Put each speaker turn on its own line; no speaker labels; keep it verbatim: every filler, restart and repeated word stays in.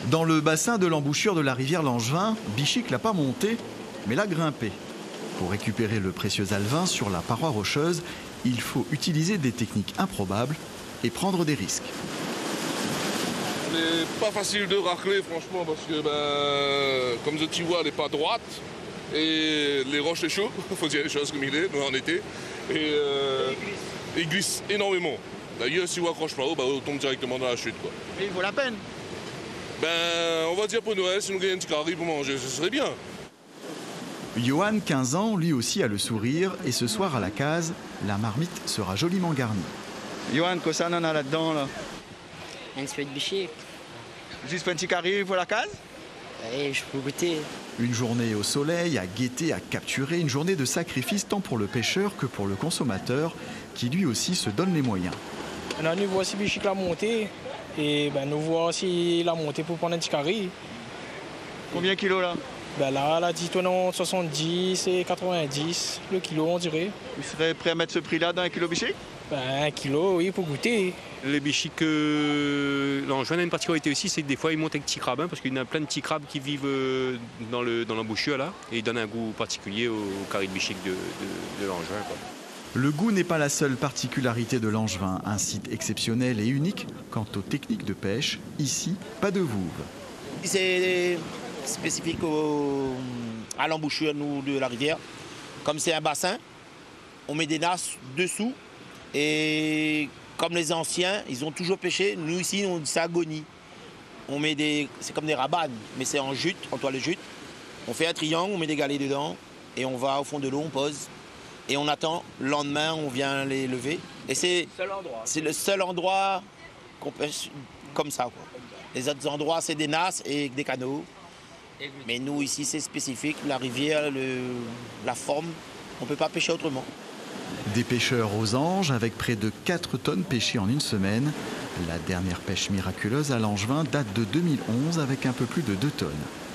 Dans le bassin de l'embouchure de la rivière Langevin, Bichic l'a pas monté, mais l'a grimpé. Pour récupérer le précieux alevin sur la paroi rocheuse, il faut utiliser des techniques improbables et prendre des risques.
C'est pas facile de racler franchement parce que ben, comme tu vois elle n'est pas droite et les roches sont chaudes, il faut dire les choses comme il est, en été, et euh, il glisse énormément. D'ailleurs si on accroche pas haut, ben, on tombe directement dans la chute. Quoi.
Et il vaut la peine.
Ben on va dire pour Noël, si nous gagnons un petit carré pour manger, ce serait bien.
Johan, quinze ans, lui aussi a le sourire et ce soir à la case, la marmite sera joliment garnie.
Johan, qu'est-ce qu'on en a là-dedans là?
Un petit peu de bichic.
Juste un petit carré pour la case?
Et je peux goûter.
Une journée au soleil, à guetter, à capturer, une journée de sacrifice tant pour le pêcheur que pour le consommateur qui lui aussi se donne les moyens.
Là, nous voici Bichic la montée et ben, nous voici la montée pour prendre un petit carré.
Combien de kilos là?
Ben là, la dit entre soixante-dix et quatre-vingt-dix le kilo, on dirait.
Vous serez prêt à mettre ce prix-là dans un kilo bichic?
Ben, un kilo, oui, pour goûter.
Les bichics, euh, Langevin a une particularité aussi, c'est que des fois ils montent avec petits crabes, hein, parce qu'il y en a plein de petits crabes qui vivent euh, dans le dans l'embouchure là, et ils donnent un goût particulier au, au carré de bichic de, de, de Langevin. Quoi.
Le goût n'est pas la seule particularité de Langevin, un site exceptionnel et unique quant aux techniques de pêche. Ici, pas de vouve.
C'est spécifique au, à l'embouchure de la rivière. Comme c'est un bassin, on met des nasses dessous et comme les anciens, ils ont toujours pêché, nous ici on dit ça agonie. On met des, c'est comme des rabanes, mais c'est en jute, en toile de jute. On fait un triangle, on met des galets dedans et on va au fond de l'eau, on pose et on attend. Le lendemain, on vient les lever. Et c'est, c'est le seul endroit qu'on pêche comme ça, quoi. Les autres endroits, c'est des nasses et des canots. Mais nous, ici, c'est spécifique. La rivière, le, la forme, on ne peut pas pêcher autrement.
Des pêcheurs aux anges avec près de quatre tonnes pêchées en une semaine. La dernière pêche miraculeuse à Langevin date de deux mille onze avec un peu plus de deux tonnes.